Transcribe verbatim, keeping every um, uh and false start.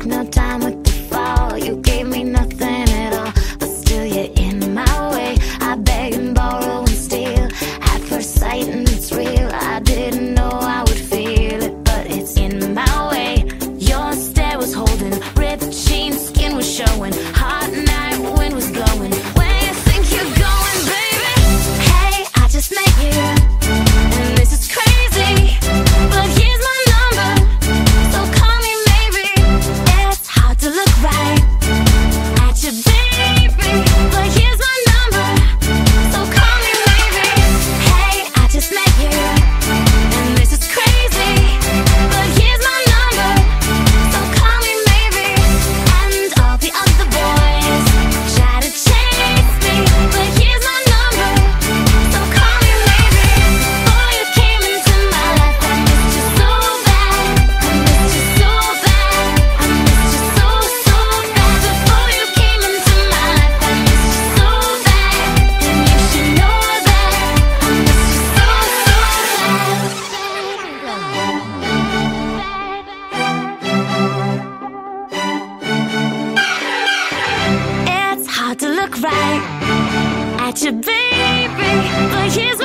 took no time with the fall. You gave me nothing at all, but still you're in my way. I beg and borrow and steal at first sight, and it's real. I didn't know I would feel it, but it's in my way. Your stare was holding, ripped jeans, skin was showing, hot night wind was blowing. Where you think you're going, baby? Hey, I just met you, and this is crazy, but here's my number, so call me maybe. It's hard to look right at you, baby, but here's my number, so call me maybe. Hey, I just met you, and this is crazy, but here's my number, so call me maybe. And all the other boys try to chase me, but here's my number, so call me maybe. Before you came into my life, I missed you so bad, I missed you so bad, I missed you so, so bad. Before you came into my life, I missed you so bad, and you should know that I missed you so, so bad. It's hard to look right at you, baby, but here's